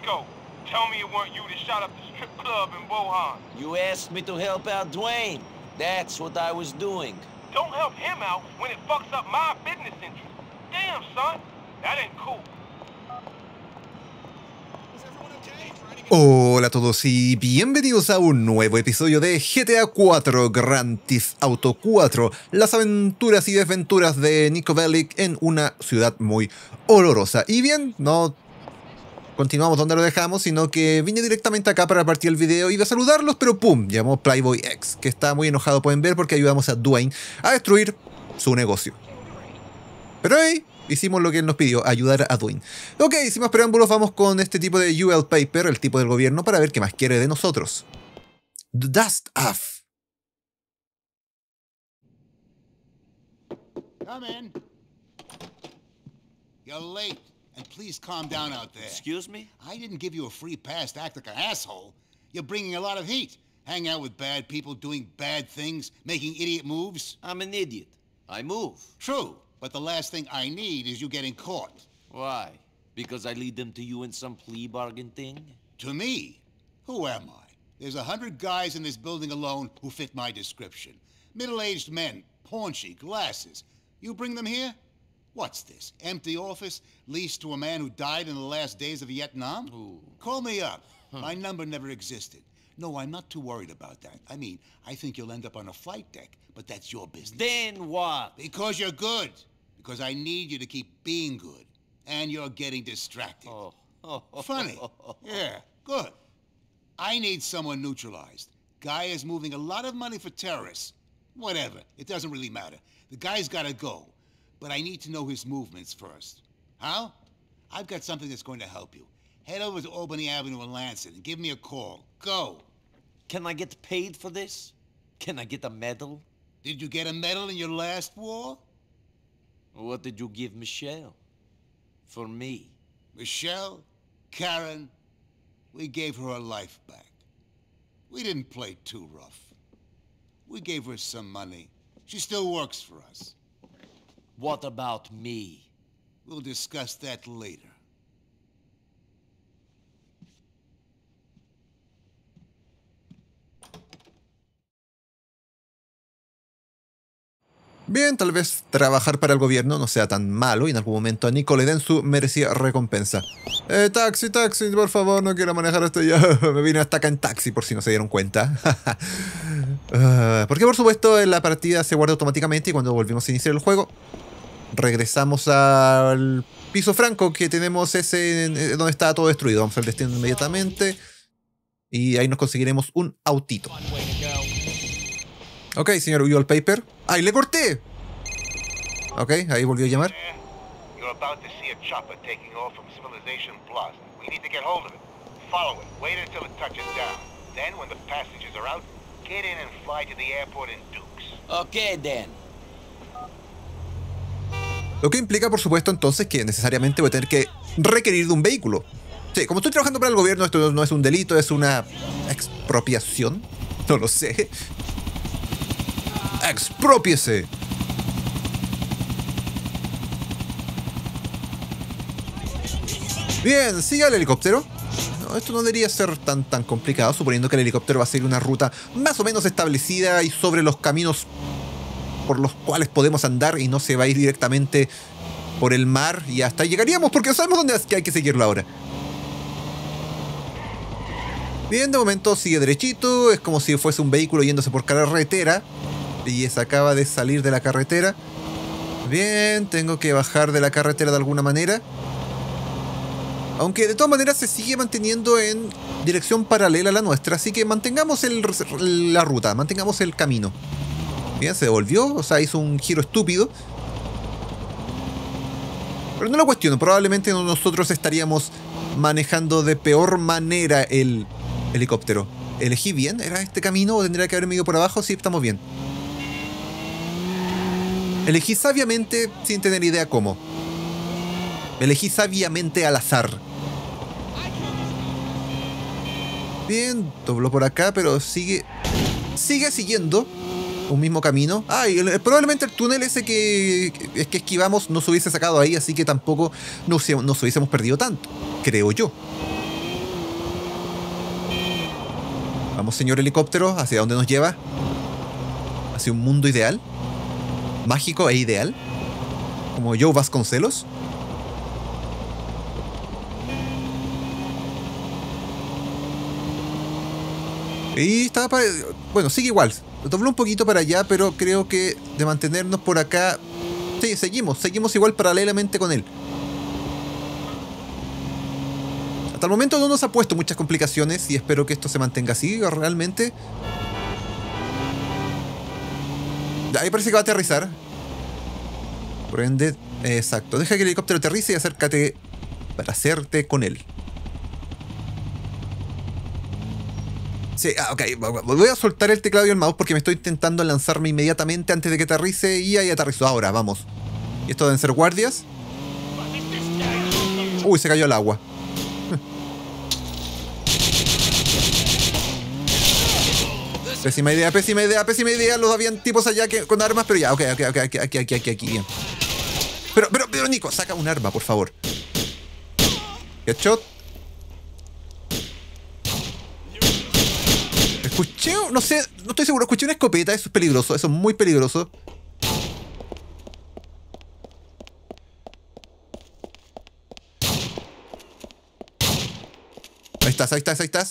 go. Tell me it weren't you that shot up the strip club in Bohan. You asked me to help out Dwayne. That's what I was doing. Don't help him out when it fucks up my business interests. Damn, son. That ain't cool. Hola a todos y bienvenidos a un nuevo episodio de GTA 4 Grand Theft Auto 4, las aventuras y desventuras de Niko Bellic en una ciudad muy olorosa. Y bien, no continuamos donde lo dejamos, sino que vine directamente acá para partir el video. Iba a saludarlos, pero ¡pum! Llamó Playboy X, que está muy enojado, pueden ver, porque ayudamos a Dwayne a destruir su negocio. Pero hey, hicimos lo que él nos pidió, ayudar a Dwayne. Ok, sin más preámbulos, vamos con este tipo de UL Paper, el tipo del gobierno, para ver qué más quiere de nosotros. The Dust Off. Come in. You're late, and please calm down out there. Excuse me? I didn't give you a free pass to act like an asshole. You're bringing a lot of heat. Hang out with bad people, doing bad things, making idiot moves. I'm an idiot. I move. True. But the last thing I need is you getting caught. Why? Because I lead them to you in some plea bargain thing? To me? Who am I? There's 100 guys in this building alone who fit my description. Middle-aged men, paunchy, glasses. You bring them here? What's this? Empty office, leased to a man who died in the last days of Vietnam? Ooh. Call me up. My number never existed. No, I'm not too worried about that. I mean, I think you'll end up on a flight deck, but that's your business. Then what? Because you're good. Because I need you to keep being good. And you're getting distracted. Oh. Funny. Yeah, good. I need someone neutralized. Guy is moving a lot of money for terrorists. Whatever. It doesn't really matter. The guy's gotta go. But I need to know his movements first. How? I've got something that's going to help you. Head over to Albany Avenue in Lansing and give me a call. Go. Can I get paid for this? Can I get a medal? Did you get a medal in your last war? What did you give Michelle? For me? Michelle? Karen? We gave her her life back. We didn't play too rough. We gave her some money. She still works for us. What about me? We'll discuss that later. Bien, tal vez trabajar para el gobierno no sea tan malo y en algún momento a Niko le den su merecida recompensa. Taxi, por favor, no quiero manejar esto ya. Me vine hasta acá en taxi, por si no se dieron cuenta. Porque por supuesto la partida se guarda automáticamente y cuando volvimos a iniciar el juego, regresamos al piso franco que tenemos ese donde estaba todo destruido. Vamos al destino inmediatamente y ahí nos conseguiremos un autito. Ok, señor UL Paper. ¡Ay, le corté! Ok, ahí volvió a llamar. You're about to see a chopper taking off from Civilization Plaza. We need to get hold of it. Follow it. Wait until it touches down. Then, when the passengers are out, get in and fly to the airport in Dukes. Okay, then. Lo que implica, por supuesto, entonces que necesariamente voy a tener que requerir de un vehículo. Sí, como estoy trabajando para el gobierno, esto no es un delito, es una expropiación. No lo sé. ¡Expropiese! Bien, siga el helicóptero. No, esto no debería ser tan complicado, suponiendo que el helicóptero va a seguir una ruta más o menos establecida y sobre los caminos por los cuales podemos andar y no se va a ir directamente por el mar y hasta ahí llegaríamos porque sabemos dónde hay que seguirlo ahora. Bien, de momento sigue derechito, es como si fuese un vehículo yéndose por carretera. Y se acaba de salir de la carretera. Bien, tengo que bajar de la carretera de alguna manera. Aunque de todas maneras se sigue manteniendo en dirección paralela a la nuestra. Así que mantengamos la ruta, mantengamos el camino. Bien, se devolvió, o sea, hizo un giro estúpido. Pero no lo cuestiono, probablemente nosotros estaríamos manejando de peor manera el helicóptero. ¿Elegí bien? ¿Era este camino o tendría que haberme ido por abajo? Sí, estamos bien. Elegí sabiamente sin tener idea cómo. Elegí sabiamente al azar. Bien, dobló por acá, pero sigue siguiendo un mismo camino. Ah, y probablemente el túnel ese que esquivamos no se hubiese sacado ahí, así que tampoco nos hubiésemos perdido tanto, creo yo. Vamos, señor helicóptero, ¿hacia dónde nos lleva? ¿Hacia un mundo ideal? ¿Mágico e ideal? ¿Como Joe Vasconcelos? Y estaba para... Bueno, sigue igual. Dobló un poquito para allá, pero creo que de mantenernos por acá... Sí, seguimos igual paralelamente con él. Hasta el momento no nos ha puesto muchas complicaciones y espero que esto se mantenga así realmente. Ahí parece que va a aterrizar. Por ende, exacto. Deja que el helicóptero aterrice y acércate para hacerte con él. Sí, ok. Voy a soltar el teclado y el mouse porque me estoy intentando lanzarme inmediatamente antes de que aterrice y ahí aterrizó. Ahora, vamos. ¿Y esto deben ser guardias? Uy, se cayó al agua. Pésima idea, pésima idea, pésima idea. Los habían tipos allá que, con armas, pero ya, ok, aquí, bien. Pero, Nico, saca un arma, por favor. Headshot. Escuché, no sé, no estoy seguro, escuché una escopeta, eso es peligroso, eso es muy peligroso. Ahí estás.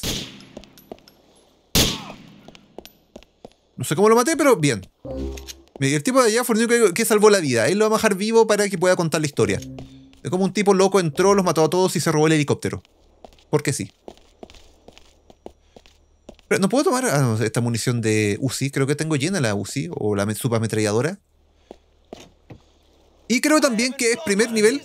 No sé cómo lo maté, pero bien. El tipo de allá fue el único que salvó la vida. Él lo va a dejar vivo para que pueda contar la historia. Es como un tipo loco entró, los mató a todos y se robó el helicóptero. Porque sí. Pero no puedo tomar esta munición de Uzi. Creo que tengo llena la Uzi o la subametralladora. Y creo también que es primer nivel.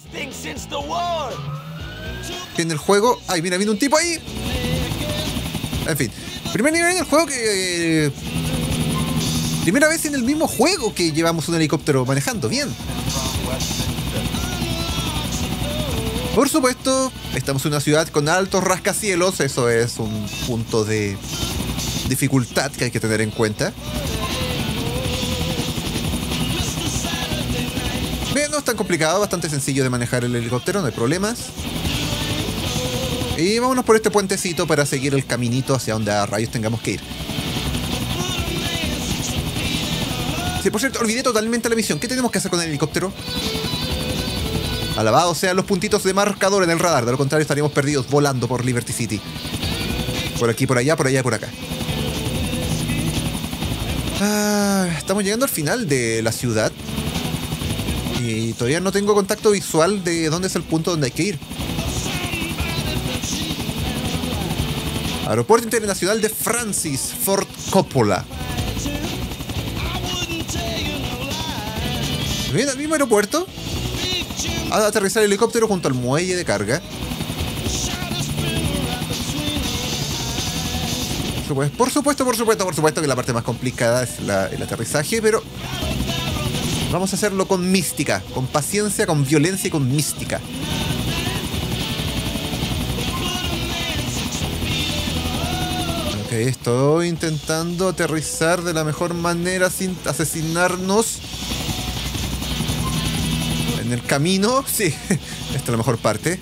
Que en el juego... Ay, mira, viene un tipo ahí. En fin. Primer nivel en el juego que... primera vez en el mismo juego que llevamos un helicóptero manejando. Bien. Por supuesto, estamos en una ciudad con altos rascacielos. Eso es un punto de dificultad que hay que tener en cuenta. Bien, no es tan complicado, bastante sencillo de manejar el helicóptero, no hay problemas. Y vámonos por este puentecito para seguir el caminito hacia donde a rayos tengamos que ir. Sí, por cierto, olvidé totalmente la misión. ¿Qué tenemos que hacer con el helicóptero? Alabados sean los puntitos de marcador en el radar. De lo contrario estaríamos perdidos volando por Liberty City. Por aquí, por allá, por allá, por acá. Estamos llegando al final de la ciudad. Y todavía no tengo contacto visual de dónde es el punto donde hay que ir. Aeropuerto Internacional de Francis Ford Coppola. Bien, al mismo aeropuerto. A aterrizar el helicóptero junto al muelle de carga. Por supuesto que la parte más complicada es el aterrizaje, pero vamos a hacerlo con mística, con paciencia, con violencia y con mística. Ok, estoy intentando aterrizar de la mejor manera sin asesinarnos. En el camino, sí, esta es la mejor parte.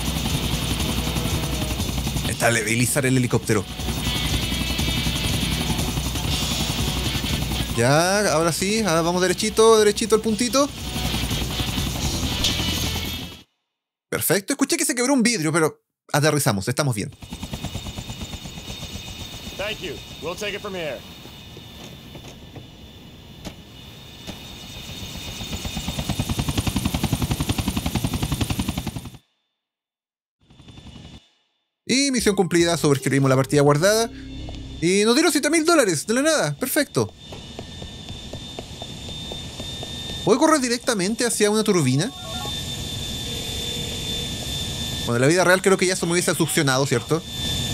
Estabilizar el helicóptero. Ya, ahora sí, ahora vamos derechito al puntito. Perfecto, escuché que se quebró un vidrio, pero aterrizamos, estamos bien. Thank you. We'll take it from here. Y misión cumplida, sobreescribimos la partida guardada. Y nos dieron $7.000 de la nada, perfecto. ¿Puedo correr directamente hacia una turbina? Bueno, en la vida real creo que ya eso me hubiese succionado, ¿cierto?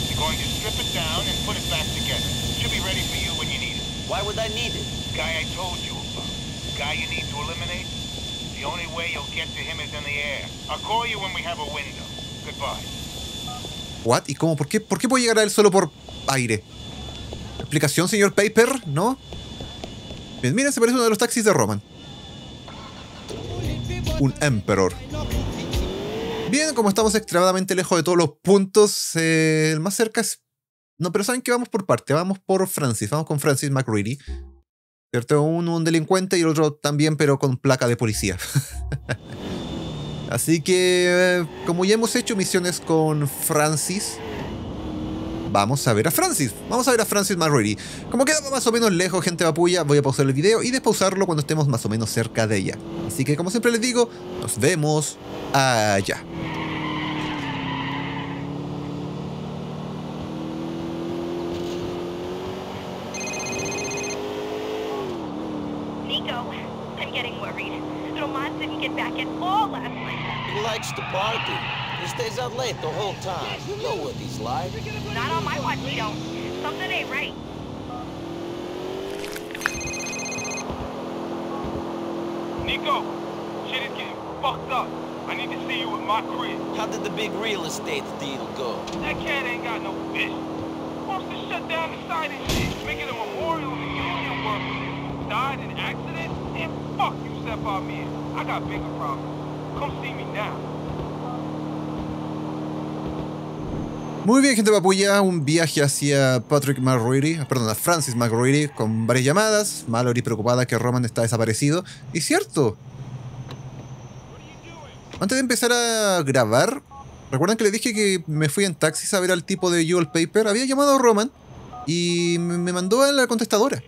Why would I need it? Guy I told you about. Guy you need to eliminate. The only way you'll get to him is in the air. I'll call you when we have a window. Goodbye. ¿What? ¿Y cómo? ¿Por qué puedo llegar a él solo por aire? ¿Explicación, señor Paper? ¿No? Bien, miren, se parece uno de los taxis de Roman. Un Emperor. Bien, como estamos extremadamente lejos de todos los puntos, el más cerca es No, pero saben que vamos por parte, vamos por Francis, vamos con Francis McReady. ¿Cierto? Uno un delincuente y el otro también, pero con placa de policía. Así que, como ya hemos hecho misiones con Francis, vamos a ver a Francis. Vamos a ver a Francis McReady. Como queda más o menos lejos, gente vapulla, voy a pausar el video y despausarlo cuando estemos más o menos cerca de ella. Así que, como siempre les digo, nos vemos allá. Nico, I'm getting worried. Roman didn't get back at all last night. He likes to party. He stays out late the whole time. You know what he's like. Not on my watch, you don't. Something ain't right. Nico, shit is getting fucked up. I need to see you with my crib. How did the big real estate deal go? That cat ain't got no vision. Wants to shut down the site and shit, make it a memorial to union workers who died in accidents. And fuck you, Sepa Mir. I got bigger problems. Come see me now. Muy bien, gente vapulla, un viaje hacia Patrick McReady, perdón, a Francis McReady, con varias llamadas. Mallory preocupada que Roman está desaparecido. Y cierto. Antes de empezar a grabar, ¿recuerdan que les dije que me fui en taxi a ver al tipo de Jewel Paper? Había llamado a Roman y me mandó a la contestadora.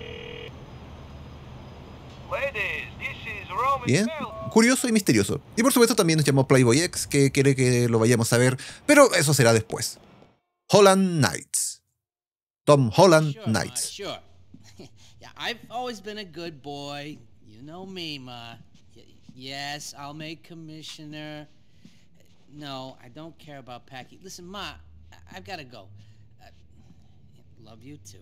Bien, curioso y misterioso. Y por supuesto también nos llamó Playboy X, que quiere que lo vayamos a ver, pero eso será después. Holland Knights. Tom Holland Knights. Sure. Yeah, I've always been a good boy. You know me, Ma. Yes, I'll make commissioner. No, I don't care about Packy. Listen, Ma, I've got to go. Love you too.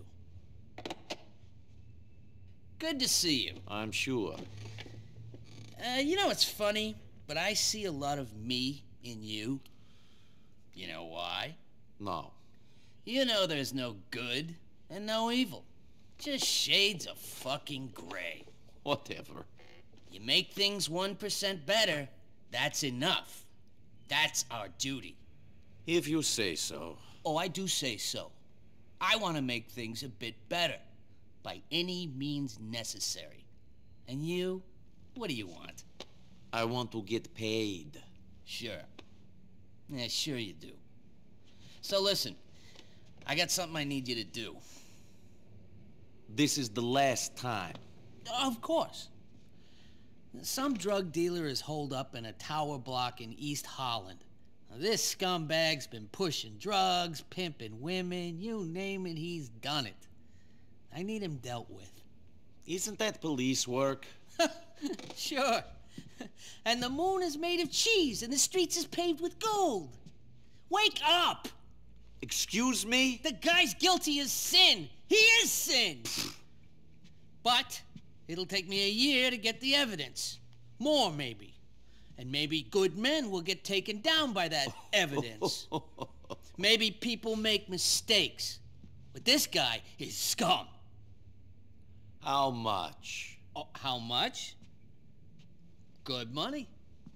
Good to see you. I'm sure. You know, it's funny, but I see a lot of me in you. You know why? No. You know there's no good and no evil. Just shades of fucking gray. Whatever. You make things 1% better, that's enough. That's our duty. If you say so. Oh, I do say so. I want to make things a bit better, by any means necessary. And you? What do you want? I want to get paid. Sure. Yeah, sure you do. So listen, I got something I need you to do. This is the last time. Of course. Some drug dealer is holed up in a tower block in East Holland. Now, this scumbag's been pushing drugs, pimping women, you name it, he's done it. I need him dealt with. Isn't that police work? Sure. And the moon is made of cheese and the streets is paved with gold. Wake up! Excuse me? The guy's guilty as sin. He is sin. But it'll take me a year to get the evidence. More, maybe. And maybe good men will get taken down by that evidence. Maybe people make mistakes. But this guy is scum. How much? Oh, how much? Good money.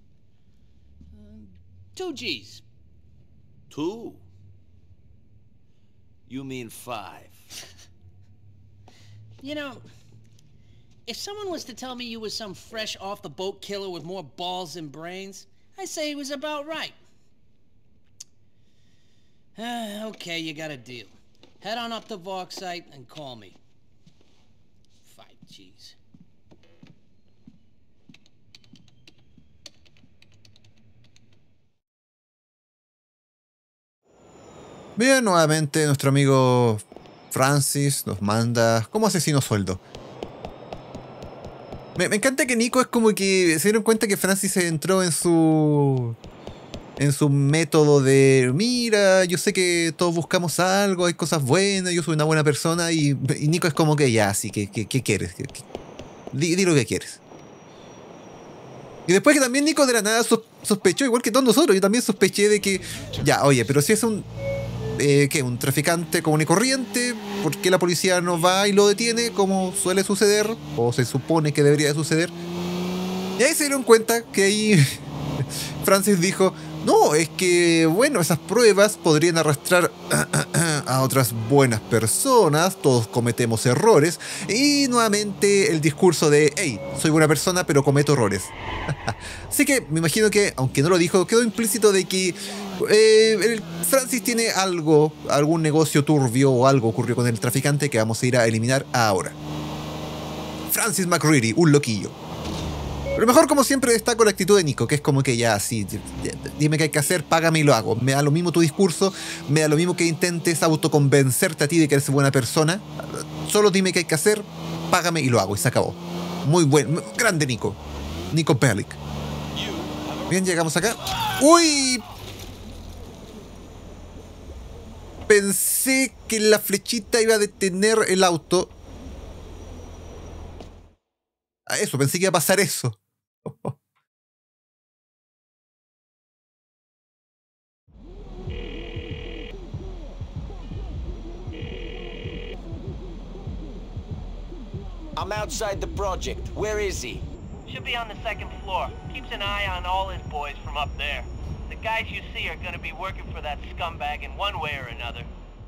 2 G's. 2? You mean 5? You know, if someone was to tell me you was some fresh off the boat killer with more balls than brains, I'd say he was about right. Okay, you got a deal. Head on up to Vorksite and call me. 5 G's. Bien, nuevamente nuestro amigo Francis nos manda como asesino sueldo. Me encanta que Nico es como que se dieron cuenta que Francis entró en su método de mira, yo sé que todos buscamos algo, hay cosas buenas, yo soy una buena persona y Nico es como que ya, así que ¿qué quieres? Di lo que quieres. Y después que también Nico de la nada sospechó, igual que todos nosotros, yo también sospeché de que ya, oye, pero si es un traficante común y corriente, ¿por qué la policía no va y lo detiene como suele suceder? O se supone que debería de suceder. Y ahí se dieron cuenta que ahí Francis dijo, no, es que bueno, esas pruebas podrían arrastrar a otras buenas personas, todos cometemos errores, y nuevamente el discurso de, hey, soy buena persona pero cometo errores. Así que me imagino que, aunque no lo dijo, quedó implícito de que Francis tiene algún negocio turbio o algo ocurrió con el traficante que vamos a ir a eliminar ahora. Francis McReady, un loquillo. Pero mejor, como siempre, destaco la actitud de Nico, que es como que ya, sí, dime qué hay que hacer, págame y lo hago. Me da lo mismo tu discurso, me da lo mismo que intentes autoconvencerte a ti de que eres buena persona. Solo dime qué hay que hacer, págame y lo hago, y se acabó. Muy bueno, grande Nico. Nico Bellic. Bien, llegamos acá. ¡Uy! Pensé que la flechita iba a detener el auto. Eso, pensé que iba a pasar eso. I'm outside the project. Where is he? Should be on the second floor. Keeps an eye on all his boys from up there. The guys you see are gonna be working for that scumbag in one way or another.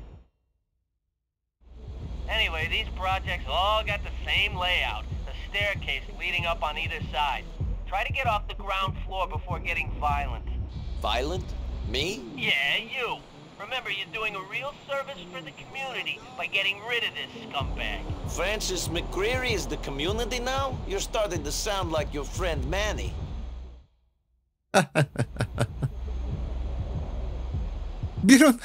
Anyway, these projects all got the same layout. A staircase leading up on either side. Try to get off the ground floor before getting violent. Violent? Me? Yeah, you. Remember, you're doing a real service for the community by getting rid of this scumbag. Francis McReary is the community now? You're starting to sound like your friend Manny. ¿Vieron?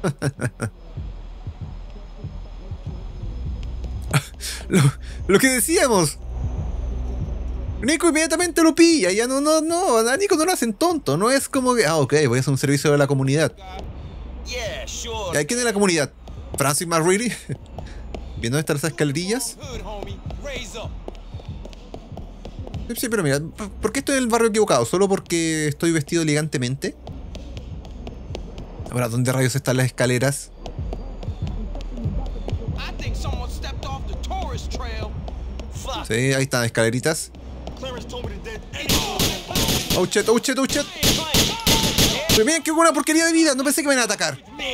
lo que decíamos. Nico inmediatamente lo pilla. Ya no, a Nico no lo hacen tonto. No es como que, ok, voy a hacer un servicio de la comunidad. Yeah, sure. ¿Quién es la comunidad? Francis McReady. ¿Viendo estas las escalerillas? Sí, pero mira, ¿por qué estoy en el barrio equivocado? ¿Solo porque estoy vestido elegantemente? Ahora, ¿dónde rayos están las escaleras? Sí, ahí están las escaleritas. Oh shit, oh shit, oh shit. Pero miren que hubo una porquería de vida, no pensé que me iban a atacar.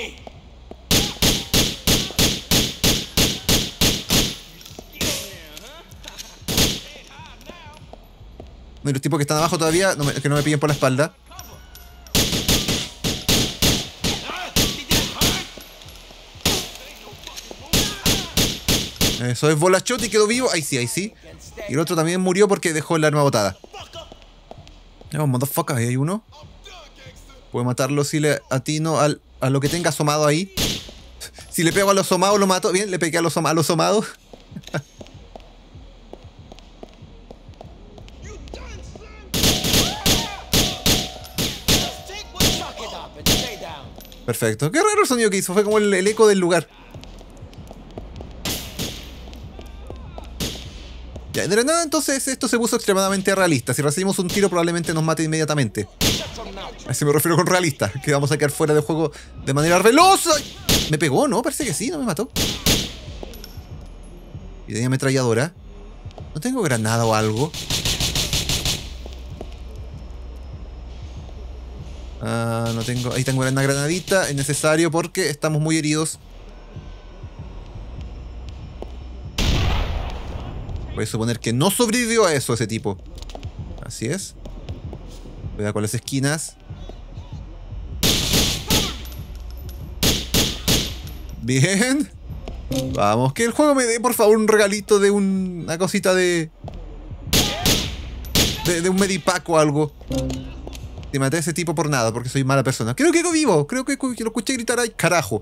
Y los tipos que están abajo todavía, que no me pillen por la espalda. Eso es Bolachot y quedó vivo. Ahí sí, ahí sí. Y el otro también murió porque dejó el arma botada. No, motherfucker, ahí hay uno. Puedo matarlo si le atino a lo que tenga asomado ahí. Si le pego a lo asomado lo mato. Bien, le pegué a lo asomado. Perfecto. Qué raro el sonido que hizo. Fue como el eco del lugar. Ya, de la nada entonces esto se puso extremadamente realista. Si recibimos un tiro probablemente nos mate inmediatamente. A eso me refiero con realista. Que vamos a quedar fuera del juego de manera veloz. ¿Me pegó? No, parece que sí, no me mató. Y tenía ametralladora. ¿No tengo granada o algo? Ah, no tengo. Ahí tengo una granadita. Es necesario porque estamos muy heridos. Voy a suponer que no sobrevivió a eso ese tipo. Así es. Cuidado con las esquinas. Bien. Vamos, que el juego me dé por favor un regalito de una cosita de un medipack o algo. Te maté a ese tipo por nada, porque soy mala persona. Creo que quedó vivo. Creo que lo escuché gritar ahí. Carajo.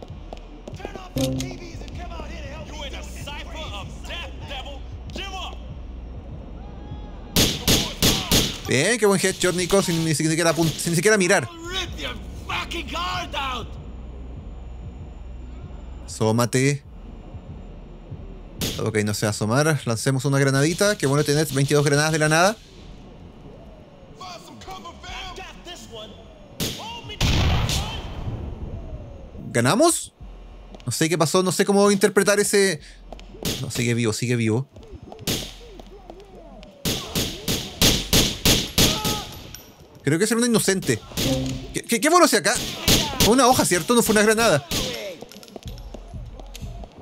Bien, qué buen headshot, Nico, sin ni siquiera mirar. Asómate. Ok, no se va a asomar. Lancemos una granadita. Qué bueno tener 22 granadas de la nada. ¿Ganamos? No sé qué pasó, no sé cómo interpretar ese... No, sigue vivo, sigue vivo. Creo que es un inocente. ¿Qué voló hacia acá? Fue una hoja, ¿cierto? No fue una granada.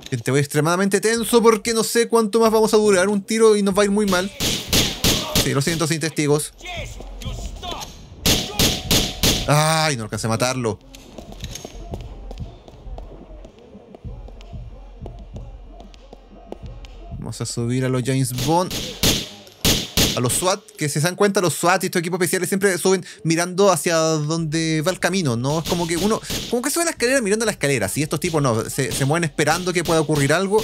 Gente, voy extremadamente tenso porque no sé cuánto más vamos a durar. Un tiro y nos va a ir muy mal. Sí, lo siento, sin testigos. Ay, no alcancé a matarlo. Vamos a subir a los James Bond. A los SWAT, que si se dan cuenta, los SWAT y estos equipos especiales siempre suben mirando hacia donde va el camino, ¿no? Es como que uno, como que sube la escalera mirando la escalera. Si estos tipos no, se mueven esperando que pueda ocurrir algo.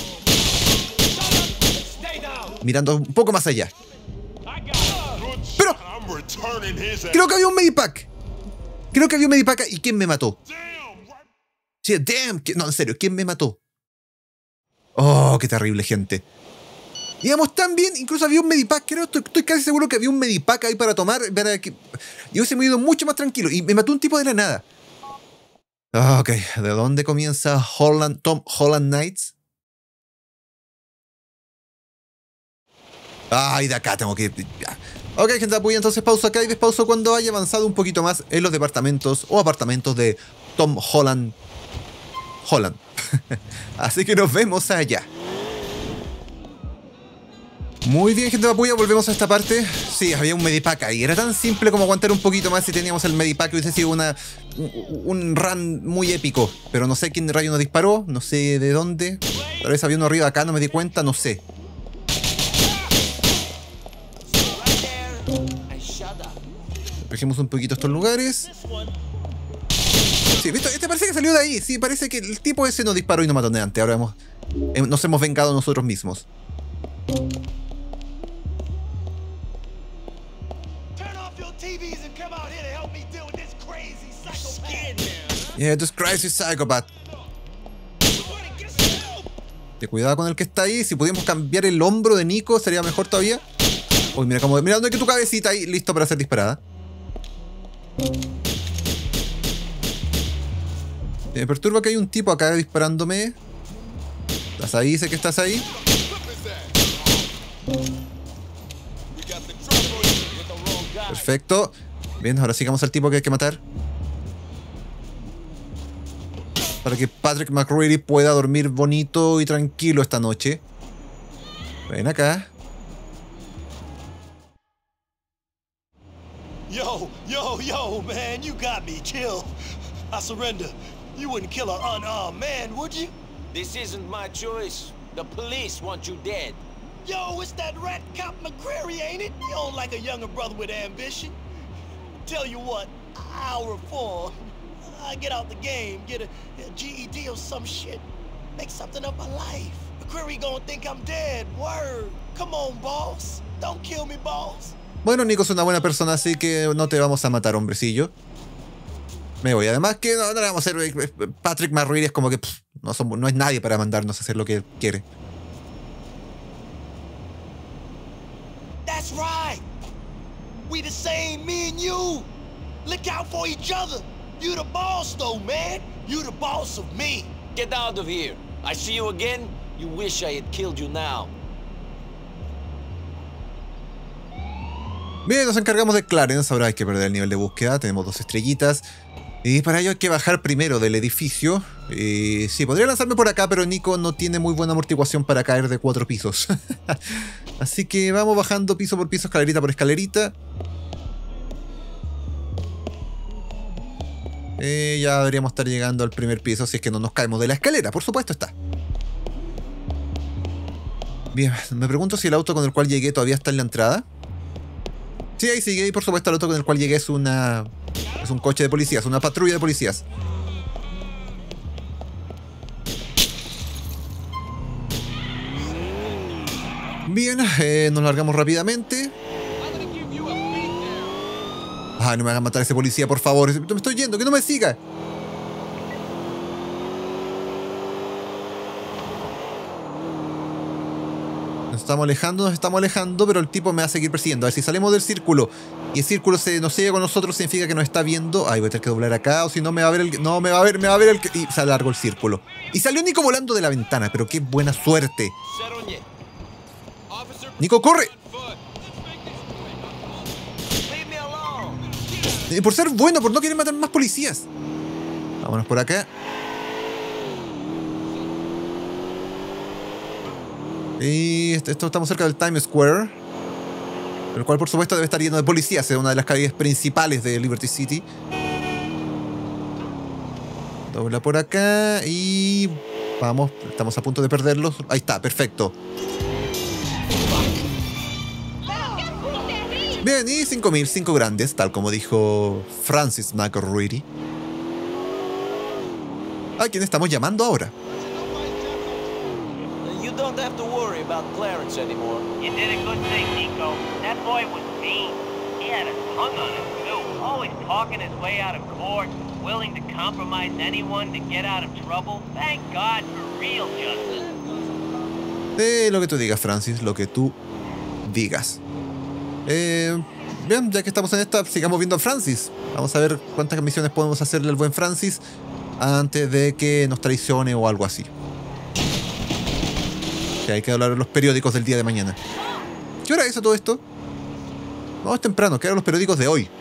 Mirando un poco más allá. Pero creo que había un medipack. Creo que había un medipack. ¿Y quién me mató? Sí, damn. No, en serio, ¿quién me mató? Oh, qué terrible, gente. Íbamos tan bien, incluso había un medipack. Creo, estoy casi seguro que había un medipack ahí para tomar. Yo hubiese ido mucho más tranquilo. Y me mató un tipo de la nada. Ok, ¿de dónde comienza Tom Holland Knights? Ay, de acá tengo que ir. Ok, gente, voy entonces pauso acá y despauso cuando haya avanzado un poquito más en los departamentos o apartamentos de Tom Holland. Así que nos vemos allá. Muy bien, gente de Papuya, volvemos a esta parte. Sí, había un medipack ahí. Era tan simple como aguantar un poquito más si teníamos el medipack. Hubiese sido un run muy épico. Pero no sé quién de rayo nos disparó. No sé de dónde. Tal vez había uno arriba acá, no me di cuenta, no sé. Dejemos un poquito estos lugares. Sí, ¿visto? Este parece que salió de ahí. Sí, parece que el tipo ese nos disparó y nos mató de antes. Ahora nos hemos vengado nosotros mismos. Yeah, this crazy psychopath. Cuidado con el que está ahí. Si pudiéramos cambiar el hombro de Nico, sería mejor todavía. Uy, mira dónde hay que tu cabecita ahí, listo para ser disparada. Me perturba que hay un tipo acá disparándome. ¿Estás ahí? Sé que estás ahí. Perfecto. Bien, ahora sigamos al tipo que hay que matar. Para que Patrick McReady pueda dormir bonito y tranquilo esta noche. Ven acá. Yo, man, you got me. Chill. I surrender. You wouldn't kill an unarmed man, would you? This isn't my choice. The police want you dead. Yo, it's that rat cop McCreary, ain't it? You don't like a younger brother with ambition. Tell you what, I'll reform. I get out the game, get a GED or some shit. Make something of my life. McCreary gonna think I'm dead. Word. Come on, boss. Don't kill me, boss. Bueno, Nico es una buena persona, así que no te vamos a matar, hombrecillo. Me voy. Además que no le vamos a hacer... Patrick McReady es como que no es nadie para mandarnos a hacer lo que quiere. That's right. We the same, me and you. Look out for each other. You the boss though, man. You the boss of me. Get out of here. I see you again. You wish I had killed you now. Bien, nos encargamos de Clarence. Ahora hay que perder el nivel de búsqueda. Tenemos 2 estrellitas. Y para ello hay que bajar primero del edificio. Sí, podría lanzarme por acá, pero Nico no tiene muy buena amortiguación para caer de 4 pisos. Así que vamos bajando piso por piso, escalerita por escalerita. Ya deberíamos estar llegando al primer piso si es que no nos caemos de la escalera. Por supuesto está. Bien, me pregunto si el auto con el cual llegué todavía está en la entrada. Sí, ahí sigue. Y por supuesto el auto con el cual llegué es un coche de policías, una patrulla de policías. Bien, nos largamos rápidamente. Ah, no me hagan matar a ese policía, por favor. Me estoy yendo, que no me siga. Nos estamos alejando, pero el tipo me va a seguir persiguiendo. A ver si salimos del círculo y el círculo nos sigue con nosotros, significa que nos está viendo. Ay, voy a tener que doblar acá, o si no me va a ver el... No, me va a ver el... Y se alargó el círculo. Y salió Nico volando de la ventana, pero qué buena suerte. Nico, corre. Por ser bueno, por no querer matar más policías. Vámonos por acá. Y esto estamos cerca del Times Square, el cual por supuesto debe estar lleno de policías. Es una de las calles principales de Liberty City. Dobla por acá y vamos, estamos a punto de perderlos. Ahí está, perfecto. Bien, y 5.000, 5 grandes, tal como dijo Francis McReary. ¿A quién estamos llamando ahora? You don't have to worry about Clarence anymore. You did a good thing, Nico. That boy was mean. He had a tongue on him, too. Always talking his way out of court, willing to compromise anyone to get out of trouble. Thank God for real justice. Lo que tú digas, Francis, lo que tú digas. Bien, ya que estamos en esta, sigamos viendo a Francis. Vamos a ver cuántas misiones podemos hacerle al buen Francis antes de que nos traicione o algo así. Que hay que hablar en los periódicos del día de mañana. ¿Qué hora es todo esto? No, es temprano, que eran los periódicos de hoy.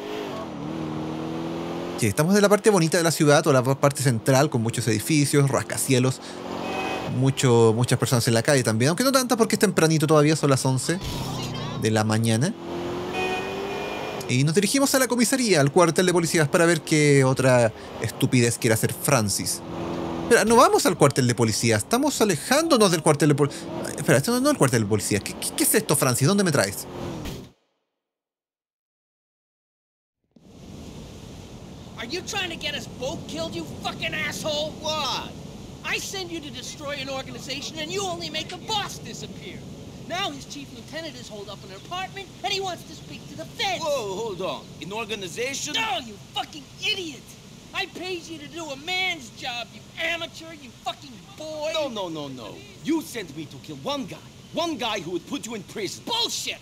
Sí, estamos en la parte bonita de la ciudad, o la parte central, con muchos edificios, rascacielos, muchas personas en la calle también, aunque no tantas porque es tempranito todavía, son las 11 de la mañana. Y nos dirigimos a la comisaría, al cuartel de policías, para ver qué otra estupidez quiere hacer Francis. Espera, no vamos al cuartel de policía, estamos alejándonos del cuartel de policía. Espera, esto no es el cuartel de policía. ¿Qué es esto, Francis? ¿Dónde me traes? Are you trying to get us both killed, you fucking asshole? What? I send you to destroy an organization and you only make the boss disappear. Now his chief lieutenant is holed up in an apartment and he wants to speak to the feds. Whoa, hold on. An organization? No, you fucking idiot! I paid you to do a man's job, you amateur, you fucking boy! No. You sent me to kill one guy who would put you in prison. Bullshit!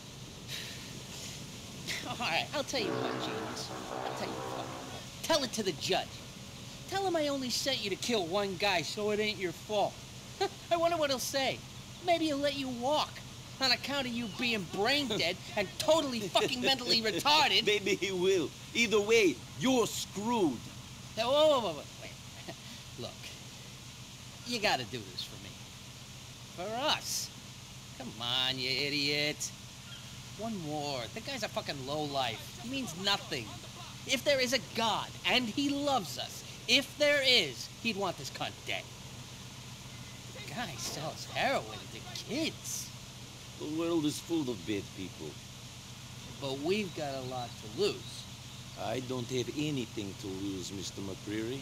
Alright, I'll tell you what, genius. I'll tell you what. Tell it to the judge. Tell him I only sent you to kill one guy, so it ain't your fault. I wonder what he'll say. Maybe he'll let you walk. On account of you being brain dead and totally fucking mentally retarded. Maybe he will. Either way, you're screwed. Whoa. Wait. Look, you gotta do this for me. For us. Come on, you idiot. One more. The guy's a fucking lowlife. He means nothing. If there is a God, and he loves us, if there is, he'd want this cunt dead. The guy sells heroin to kids. The world is full of bad people. But we've got a lot to lose. I don't have anything to lose, Mr. McCreary.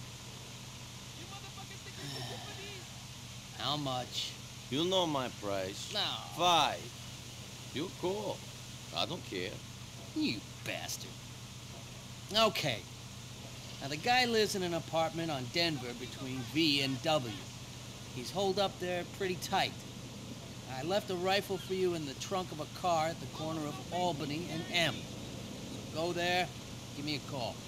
How much? You know my price. No. 5. You call. I don't care. You bastard. Okay. Now the guy lives in an apartment on Denver between V and W. He's holed up there pretty tight. I left a rifle for you in the trunk of a car at the corner of Albany and M. So go there, give me a call.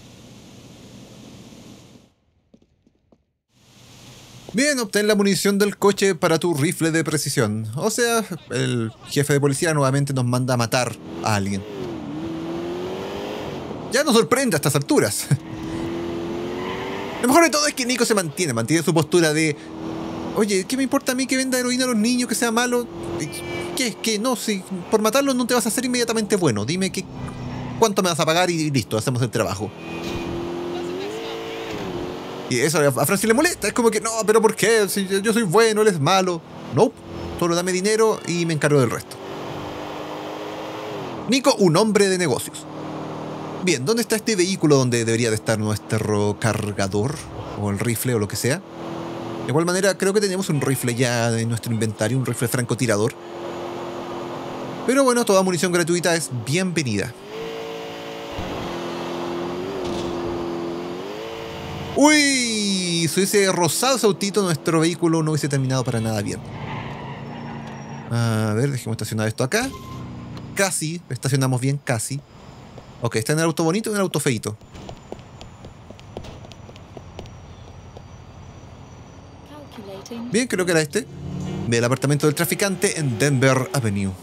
Bien, obtén la munición del coche para tu rifle de precisión. O sea, el jefe de policía nuevamente nos manda a matar a alguien. Ya nos sorprende a estas alturas. Lo mejor de todo es que Nico se mantiene su postura de: oye, ¿qué me importa a mí que venda heroína a los niños, que sea malo? ¿Qué? No, si por matarlos no te vas a hacer inmediatamente bueno. Dime cuánto me vas a pagar y listo, hacemos el trabajo. Y eso a Francis le molesta, es como que, no, pero ¿por qué? Si yo soy bueno, él es malo. No, solo dame dinero y me encargo del resto. Nico, un hombre de negocios. Bien, ¿dónde está este vehículo donde debería de estar nuestro cargador? O el rifle o lo que sea. De igual manera, creo que tenemos un rifle ya en nuestro inventario, un rifle francotirador. Pero bueno, toda munición gratuita es bienvenida. ¡Uy! Si hubiese rozado ese autito, nuestro vehículo no hubiese terminado para nada bien. A ver, dejemos estacionar esto acá. Casi, estacionamos bien, casi. Ok, ¿está en el auto bonito o en el auto feito? Bien, creo que era este. Del apartamento del traficante en Denver Avenue.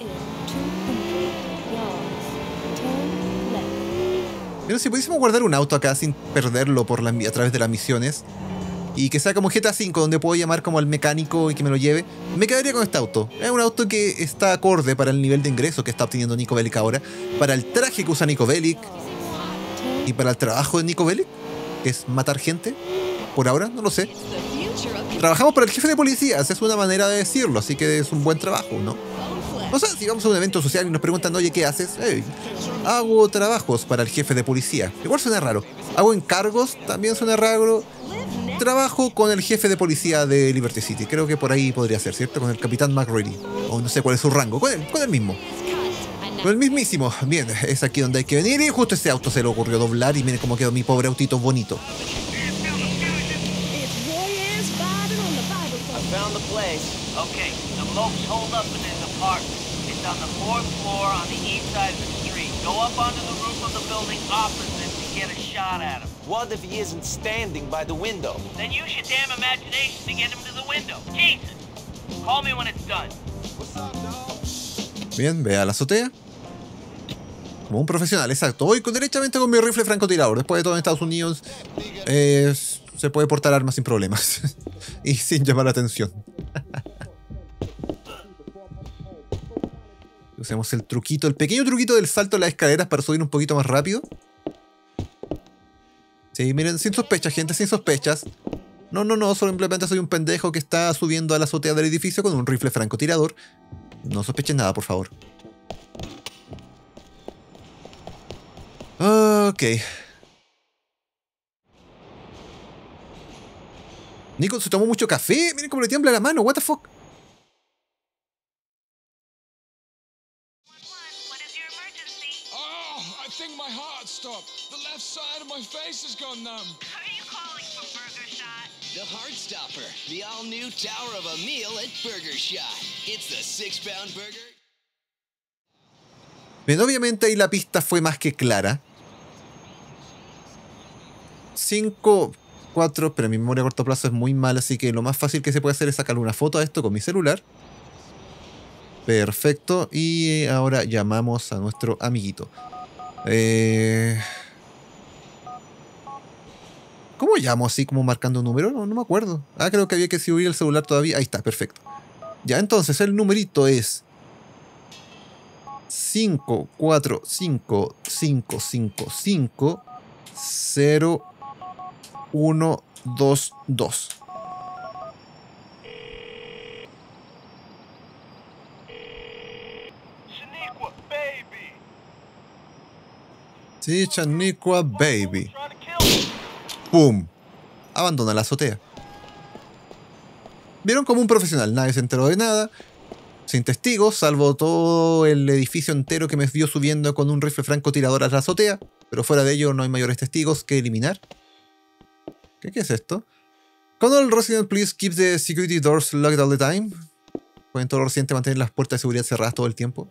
Pero si pudiésemos guardar un auto acá sin perderlo a través de las misiones y que sea como GTA V, donde puedo llamar como al mecánico y que me lo lleve, me quedaría con este auto. Es un auto que está acorde para el nivel de ingreso que está obteniendo Nico Bellic ahora, para el traje que usa Nico Bellic y para el trabajo de Nico Bellic, que es matar gente. Por ahora, no lo sé. Trabajamos para el jefe de policías, es una manera de decirlo, así que es un buen trabajo, ¿no? O sea, si vamos a un evento social y nos preguntan, oye, ¿qué haces? Hey, hago trabajos para el jefe de policía. Igual suena raro. Hago encargos, también suena raro. Trabajo con el jefe de policía de Liberty City. Creo que por ahí podría ser, ¿cierto? Con el capitán McReady. O no sé cuál es su rango. Con él mismo. Con el mismísimo. Bien, es aquí donde hay que venir. Y justo este auto se le ocurrió doblar. Y miren cómo quedó mi pobre autito bonito. Okay, the Moke's holed up in his apartment. It's on the 4th floor on the east side of the street. Go up onto the roof of the building opposite to get a shot at him. What if he isn't standing by the window? Then use your damn imagination to get him to the window. Jesus! Call me when it's done. Bien, ve a la azotea. Como un profesional, exacto. Voy derechamente con mi rifle francotirador. Después de todo en Estados Unidos se puede portar armas sin problemas. Y sin llamar la atención. Usemos el truquito, el pequeño truquito del salto de las escaleras para subir un poquito más rápido. Sí, miren, sin sospechas, gente, sin sospechas. No, simplemente soy un pendejo que está subiendo a la azotea del edificio con un rifle francotirador. No sospechen nada, por favor. Ok. Nico se tomó mucho café. Miren cómo le tiembla la mano. What the fuck. Oh, I think my heart stopped. The left side of my face has gone numb. Are you calling for Burger Shot? The Heartstopper, the all-new tower of a meal at Burger Shot. It's the 6-pound burger. Bien, obviamente ahí la pista fue más que clara. 5, 4, pero mi memoria a corto plazo es muy mala, así que lo más fácil que se puede hacer es sacarle una foto a esto con mi celular. Perfecto, y ahora llamamos a nuestro amiguito. ¿Cómo llamo así como marcando un número? No me acuerdo. Ah, creo que había que subir el celular todavía. Ahí está, perfecto. Ya, entonces el numerito es 5, 4, 5, 5, 5, 5, 0, 1, 2, 2. Shaniqua, baby. Sí, Shaniqua, baby. ¡Pum! Abandona la azotea. Vieron como un profesional, nadie se enteró de nada. Sin testigos, salvo todo el edificio entero que me vio subiendo con un rifle francotirador a la azotea. Pero fuera de ello no hay mayores testigos que eliminar. ¿Qué es esto? Condor resident, please keep the security doors locked all the time. ¿Pueden todos los residentes mantener las puertas de seguridad cerradas todo el tiempo?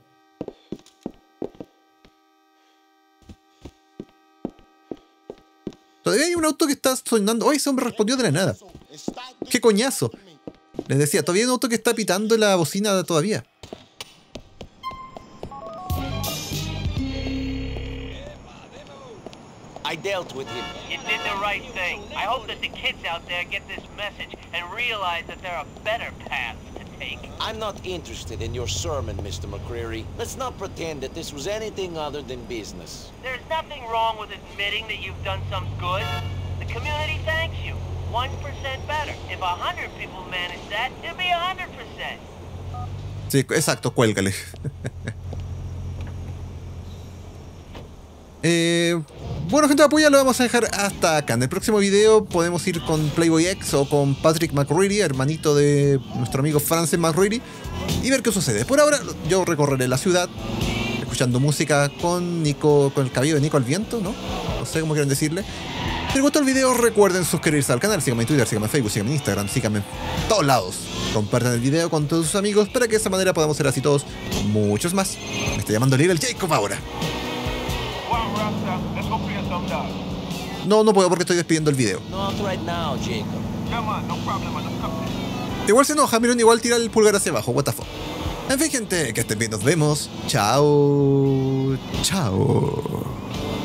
Todavía hay un auto que está sonando. ¡Oh, ese hombre respondió de la nada! ¡Qué coñazo! Les decía, todavía hay un auto que está pitando la bocina todavía. I dealt with him. You did the right thing. I hope that the kids out there get this message and realize that there are better paths to take. I'm not interested in your sermon, Mr. McCreary. Let's not pretend that this was anything other than business. There's nothing wrong with admitting that you've done some good. The community thanks you. 1% better. If 100 people manage that, it'll be 100%. Sí, exacto, cuélgale. Bueno, gente de apoyo, lo vamos a dejar hasta acá. En el próximo video podemos ir con Playboy X o con Patrick McReady, hermanito de nuestro amigo Francis McReady, y ver qué sucede. Por ahora yo recorreré la ciudad escuchando música con Nico, con el cabello de Nico al viento, ¿no? No sé cómo quieren decirle. Si les gustó el video, recuerden suscribirse al canal, síganme en Twitter, síganme en Facebook, síganme en Instagram, síganme en todos lados. Compartan el video con todos sus amigos para que de esa manera podamos ser así todos muchos más. Me está llamando Little Jacob ahora. No puedo porque estoy despidiendo el video. Not right now, Jacob. Igual se enoja, miren, igual tira el pulgar hacia abajo, what the fuck. En fin, gente, que estén bien, nos vemos. Chao. Chao.